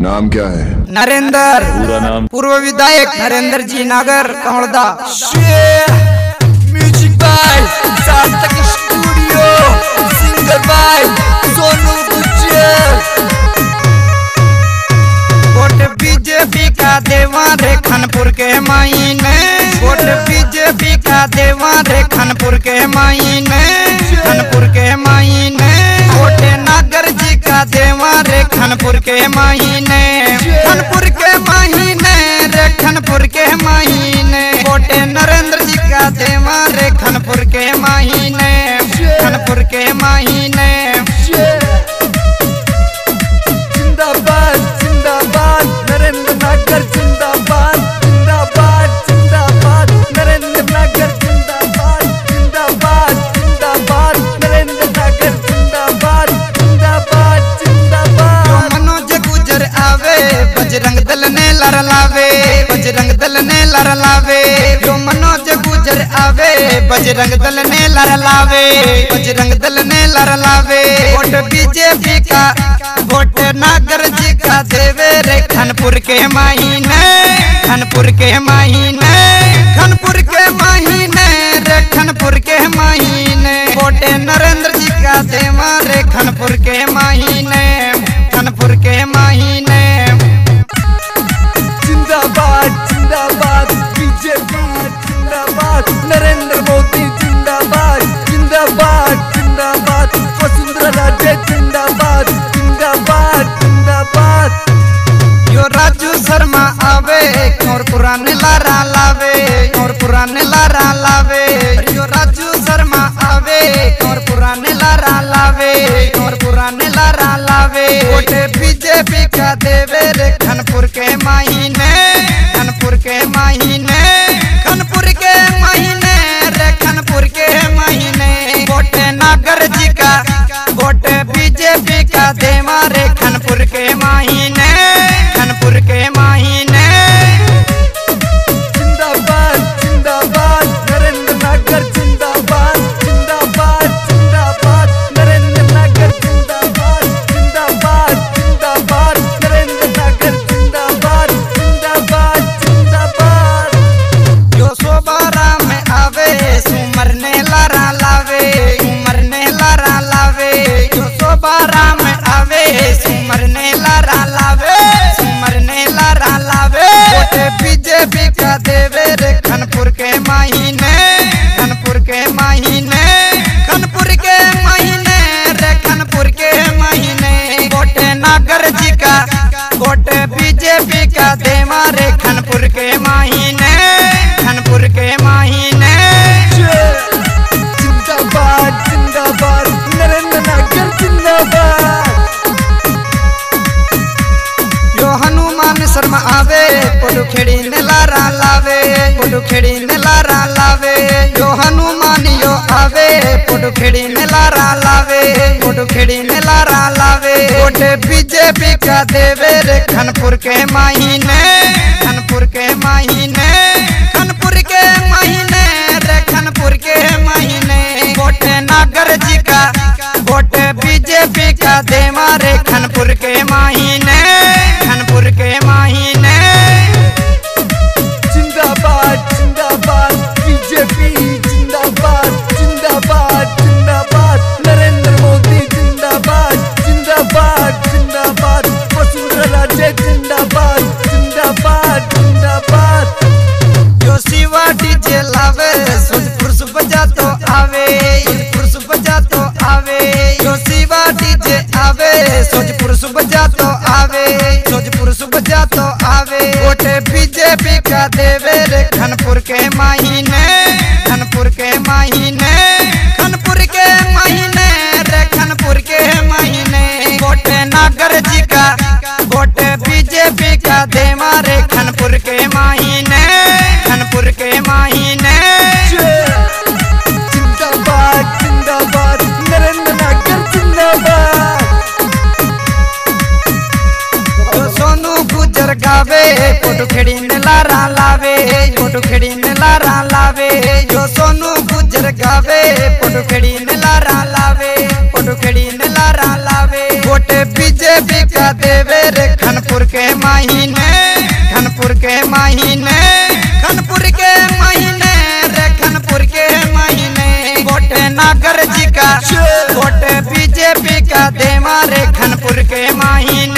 नाम क्या है? नरेंद्र। पूरा नाम? पूर्व विधायक नरेंद्र जी नागर कमलदा। Music by Sarthak studio, singer by Sonu Gujjar. Vote BJP का देवा रे खानपुर के मायने, वोट बीजेपी का देवा रे खानपुर के मायने, खानपुर के मायने। वोट नागर जी का देवा रे खानपुर के मायने, खानपुर के मायने रे खानपुर के मायने। वोट नरेंद्र जी का देवा रे खानपुर के मायने, खानपुर के मायने। जिंदाबाद जिंदाबाद नरेंद्र नागर, जिंदाबाद जिंदाबाद जिंदाबाद नरेंद्र नागर, जिंदाबाद जिंदाबाद जिंदाबाद नरेंद्र नागर, जिंदाबाद जिंदाबाद जिंदाबाद। जो मनोज गुजर आवे बजरंग दल ने लड़ लावे, बजरंग दल ने लड़ लावे। जो मनोज गुजर आवे बजरंग दल ने लड़ लावे, बजरंग दल ने लड़ लावे। वोट बीजेपी का, वोट नागर जी का देवे रे खानपुर के मायने, खानपुर के मायने, खानपुर के मायने रे खानपुर के मायने। वोट नरेंद्र जी का देवा रे खानपुर के मायने, खानपुर के मायने। जिंदाबाद जिंदाबाद बीजेपी जिंदाबाद, नरेंद्र मोदी जिंदाबाद, जिंदाबाद जिंदाबाद वसुंधरा राजे जिंदाबाद, जिंदाबाद जिंदाबाद। यो राजू शर्मा आवे और पुराने लारा लावे, और पुराने लारा लावे। यो राजू शर्मा आवे और पुराने लारा लावे, और पुराने लारा लावे। वोट बीजेपी का देवे रे खानपुर के मायने, खानपुर के मायने, खानपुर के मायने रे खानपुर के मायने। वोट नागर जी का, वोट बीजेपी का देवा रे खानपुर के मायने, खानपुर के मायने। जिंदाबाद जिंदाबाद नरेंद्र नागर, जिंदाबाद जिंदाबाद जिंदाबाद नरेंद्र नागर, जिंदाबाद जिंदाबाद जिंदाबाद नरेंद्र नागर, जिंदाबाद जिंदाबाद जिंदाबाद। जो सोबारा में आवे सुमर ने लारा लावे, उमर ने लारा लावे। जो सोबारा में आवे सुमर ने लारा लावे, सुमर ने लारा लावे। वोट बीजेपी का देवे रे खानपुर के मायने, खानपुर के मायने, खानपुर के मायने रे खानपुर के मायने। वोट नागर जी का, वोट बीजेपी का देवा रे खानपुर के मायने, खानपुर के मायने। जिंदाबाद जिंदाबाद नरेंद्र नागर, जिंदाबाद। यो हनुमान शर्मा आवे पुडुखेड़ी ने लारा लावे, पुडुखेड़ी ने लारा लावे। यो हनुमान यो आवे पुडुखेड़ी ने लारा लावे, पुडुखेड़ी ने लारा लावे। वोट बीजेपी का देवे रे खानपुर के मायने, खानपुर के मायने, खानपुर के मायने रे खानपुर के मायने। वोट नागर जी का, वोट बीजेपी का देवा रे खानपुर के मायने, खानपुर के मायने। जिंदाबाद जिंदाबाद बीजेपी जिंदाबाद, जिंदाबाद जिंदाबाद नरेंद्र मोदी जिंदाबाद, जिंदाबाद जिंदाबाद वसुंधरा राजे जिंदाबाद, जिंदाबाद जिंदाबाद। जो शिवा डीजे लावे सोजपुर से बजा तो आवे, सोजपुर से बजा तो आवे। जो शिवा डीजे आवे सोजपुर से बजा तो आवे, सोजपुर से बजा तो आवे। वोट बीजेपी का देवे रे खानपुर के मायने, खानपुर के मायने, खानपुर के मायने रे खानपुर के मायने। वोट नागर जी का, वोट बीजेपी का देवा रे खानपुर के मायने, खानपुर के मायने। जिंदाबाद जिंदाबाद नरेंद्र नागर, जिंदाबाद। जो सोनू गुजर गावे पुडुखेड़ी ने लारा लावे, पुडुखेड़ी ने लारा लावे। जो सोनू गुजर गावे पुडुखेड़ी ने लारा लावे, पुडुखेड़ी ने लारा लावे। वोट बीजेपी का देवे रे खानपुर के महीने खनपुर के महीने खनपुर के महीने रे खनपुर के महीने गोटे नागर जी का गोटे बीजेपी का देवा रे खनपुर के महीने।